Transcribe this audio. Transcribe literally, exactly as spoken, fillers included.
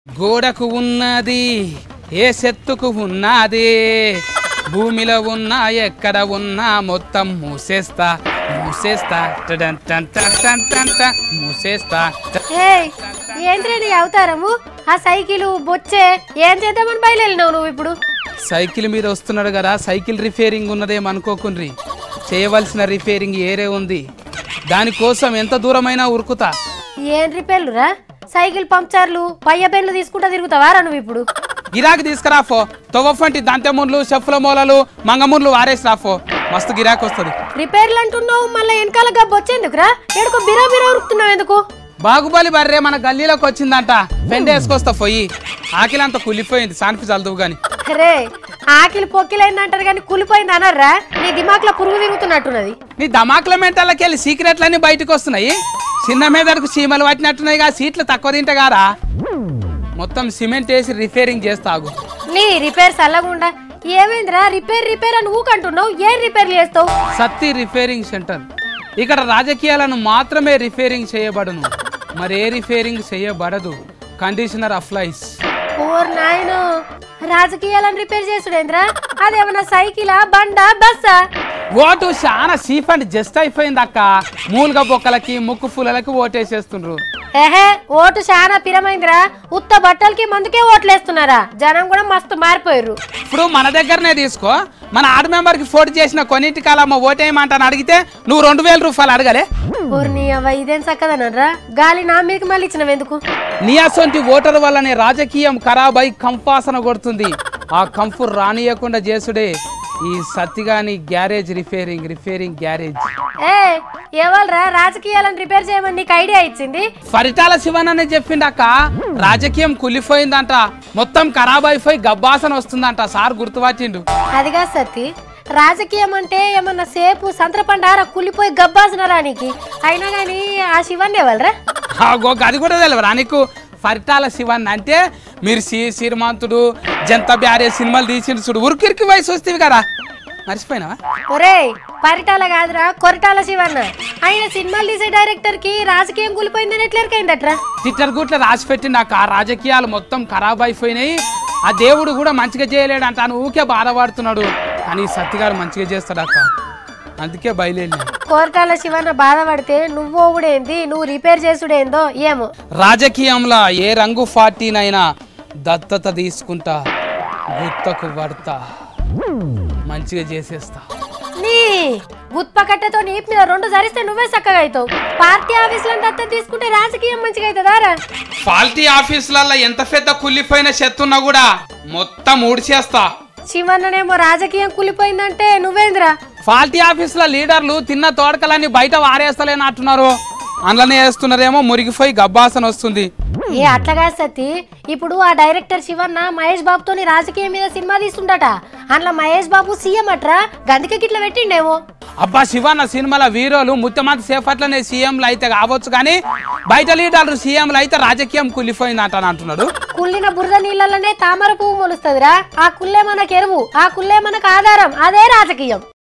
గోడకు ఉన్నది ఏ చెట్టుకు ఉన్నది భూమిలో ఉన్న ఎక్కడ ఉన్నా మొత్తం మూసేస్తా మూసేస్తా టడన్ టన్ టన్ టన్ టన్ టన్ మూసేస్తా. ఏయ్ ఏంద్రేని అవతారము ఆ సైకిల్ బొచ్చే ఏం చేద్దామని బయలుదేరినావు నువ్వు ఇప్పుడు? సైకిల్ మీద వస్తున్నాడు కదా, సైకిల్ రిపేరింగ్ ఉన్నదేమనుకోకుండ్రి, చేయవలసిన రిపేరింగ్ ఏరే ఉంది, దానికోసం ఎంత దూరమైనా ఉరుకుతా. ఏం రిపేర్లురా? సైకిల్ పంక్చర్లు పయ్య పెన్లు తీసుకుంటా తిరుగుతావారా నువ్వు ఇప్పుడు? గిరాకి తీసుకురాఫో, తొవ్వంటి దంతెముండ్లు చెప్పుల మూలలు మంగముండ్లు వారేసి రాఫో, మస్తు గిరాకి వస్తుంది. రిపేర్లు అంటున్నావు మళ్ళీ వెనకాల గబ్బు వచ్చేందుకురా? ఎడుకో బిరా బిరా ఉరుకుతున్నావు ఎందుకు? బాగుబలి బర్రే మన గల్లీలోకి వచ్చిందంట, పెండ వేసుకొస్తా పోయి. ఆకిలంతా కులిపోయింది, సాన్పి చల్దువు గాని. రే ఆకిలి పొక్కిలైంది అంటారు కానీ కులిపోయింది అనర్రా? నీ దిమాక్లో పురుగు తిరుగుతున్నట్టున్నది. నీ దమాకుల మెంటల్లోకి వెళ్ళి సీక్రెట్లన్నీ బయటకు వస్తున్నాయి. చిన్న మీదకు చీమలు పట్టినట్టున్నాయి, సీట్లు తక్కువ తింటే గారా మొత్తం సిమెంట్ వేసి రిపేరింగ్ చేస్తాగు. నీ రిపేర్ చల్లగుండా ఏమైందిరా? రిపేర్ రిపేర్ అని ఊకంటున్నావు, ఏం రిపేర్లు చేస్తావు? Satti repairing centre. ఇక్కడ రాజకీయాలను మాత్రమే రిపేరింగ్ చేయబడును, మరి ఏ రిపేరింగ్ చేయబడదు. Conditioner applies. ఓర్ నాయనో, రాజకీయాలను రిపేర్ చేసుడేంద్రా? అదేమన్నా సైకిలా బండా బస్సా? ఓటు చాలా చీప్ అండ్ జస్ట్ అయిపోయింది అక్క. మూలుగా బొక్కలకి ముక్కు ఫులలకి ఓటేసేస్తుండ్రు. ఏహే ఓటు చాలా పిరమైందిరా. ఉత్త బట్టలకి మందుకే ఓట్లేస్తున్నారా? జనం కూడా మస్తు మారిపోయారు. ఇప్పుడు మన దగ్గరనే తీసుకో, మన ఆర్డు మెంబర్ కి ఫోటో చేసిన కొన్నింటి కాలమ్మ ఓటేయమంటాను అడిగితే నువ్వు రెండు వేల రూపాయలు అడగలే. ఊరిని అవ్వ ఇదేం చక్కదనరా? గాలి నా మీదకి మళ్ళీ ఇచ్చినవి ఎందుకు? నీ అసొంటి ఓటర్ వల్లనే రాజకీయం ఖరాబ్ అయి కంపాసన కొడుతుంది. ఆ కంపు రానియకుండా చేసుడే ఈ సత్తిగాని గ్యారేజ్ రిపేరింగ్ రిపేరింగ్ గ్యారేజ్. ఏ ఎవల్రా రాజకీయాలను రిపేర్ చేయమని నీకు ఐడియా ఇచ్చింది? పరిటాల శివన్ చెప్పిండక్క, రాజకీయం కులిపోయిందంట, మొత్తం ఖరాబ్ అయిపోయి గబ్బాసన వస్తుందంట. సార్ గుర్తుపట్టిండు. అదిగా సత్తి, రాజకీయం అంటే ఏమన్నా సేపు సంత్రపండారా కులిపోయి గబ్బాసనరా నీకు? అయినా గాని ఆ శివన్ ఎవల్రా? అది కూడా తెలియరా నీకు? పరిటాల శివన్ అంటే మీరు సి శ్రీమంతుడు జనతా బ్యారే సినిమాలు తీసిండు చూడు, ఉరికిరికి వయసు వస్తేవి కదా, మర్చిపోయినావా? ఒరే పరిటాల కాదురా కొరటాల శివన్న. ఆయన సినిమాలు తీసే డైరెక్టర్ కి రాజకీయం కూలిపోయిందని ఎట్లరికైందట్రా? ట్విట్టర్ గుట్ల రాసి పెట్టిండు ఆ రాజకీయాలు మొత్తం ఖరాబ్ అయిపోయినాయి, ఆ దేవుడు కూడా మంచిగా చేయలేడు అంట అని ఊకే బాధపడుతున్నాడు. కానీ సత్తిగారు మంచిగా చేస్తాడు అక్క, అందుకే బయలుదేరి. కోరటాల శివన్న బాధపడితే నువ్వు ఊడేంది, నువ్వు రిపేర్ చేసుడేందో ఏమో. రాజకీయంలో ఏ రంగు పార్టీనైనా దత్తత తీసుకుంటా, గుత్తకు పడతా, మంచిగా చేసేస్తా. నీ గుత్ప కట్టెతో నీపు మీద రెండు సరిస్తే నువ్వే చక్కగా అవుతావు. పార్టీ ఆఫీసులో దత్తత తీసుకుంటే రాజకీయం మంచిగా అవుతుందారా? పార్టీ ఆఫీసులలో ఎంత పెద్ద కుళ్ళిపోయిన చెత్తున్నా కూడా మొత్తం ఊడ్చేస్తా. శివన్ననేమో రాజకీయం కూలిపోయిందంటే నువ్వేంద్రా? పార్టీ ఆఫీసుల లీడర్లు తిన్న తోడకలన్నీ బయట వారేస్తలేనట్టున్నారు, అందులోనే వేస్తున్నారేమో, మురిగిపోయి గబ్బాసన వస్తుంది. ఏ అట్లాగా సత్తి, ఇప్పుడు ఆ డైరెక్టర్ శివన్న మహేష్ బాబుతోని రాజకీయం మీద సినిమా తీస్తుండట. అందులో మహేష్ బాబు సీఎం అట్రా, గందుకే గిట్ల పెట్టిండేమో. అబ్బా శివన్న సినిమాల వీరోలు ముత్తమంది సేపట్లనే సీఎంలు అయితే కావచ్చు, కానీ బయట లీడర్లు సీఎంలు అయితే రాజకీయం కుళ్ళిపోయింది అంట అంటున్నాడు. కుళ్ళిన బురద నీళ్ళలోనే తామర పువ్వు మొలుస్తుందిరా. ఆ కుళ్ళే మనకు ఎరువు, ఆ కుళ్ళే మనకు ఆధారం, అదే రాజకీయం.